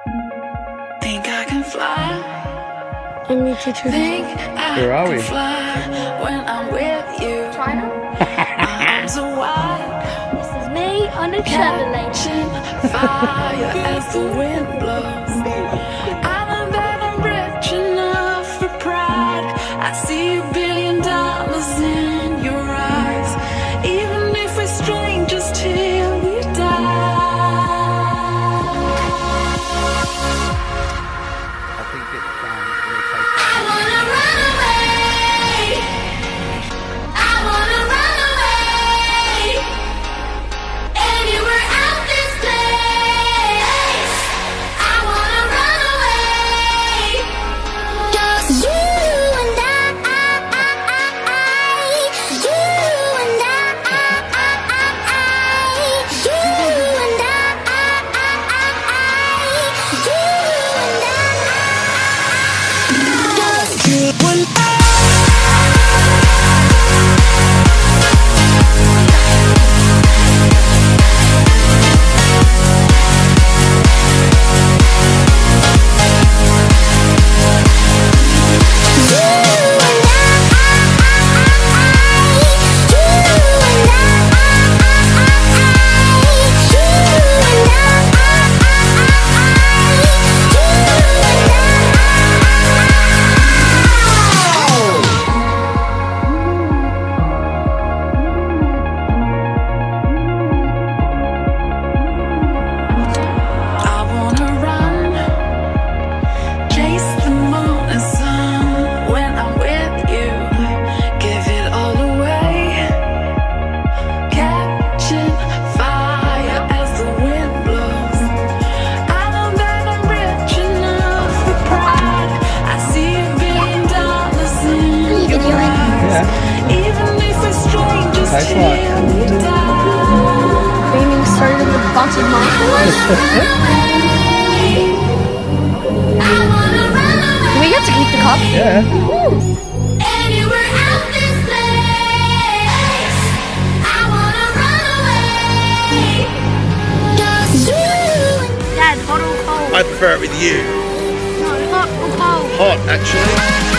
Think I can fly. Where are we? When I'm with you. China? My arms are wide. This is me on a Catching fire as the wind blows. I know that I'm rich enough for pride. I see $1 billion in your eyes. Even if we're strangers till we die. I think it's I wanna run away. I wanna run away. Anywhere out this place. I wanna run away. Just you and I. You and I. You and I. You and I. Tastes like. Creaming started in the bottom of Do we get to eat the cup? Yeah. Anywhere out this place. I wanna run away. Just you. Dad, hot or cold? I prefer it with you. No, hot or cold? Hot, actually.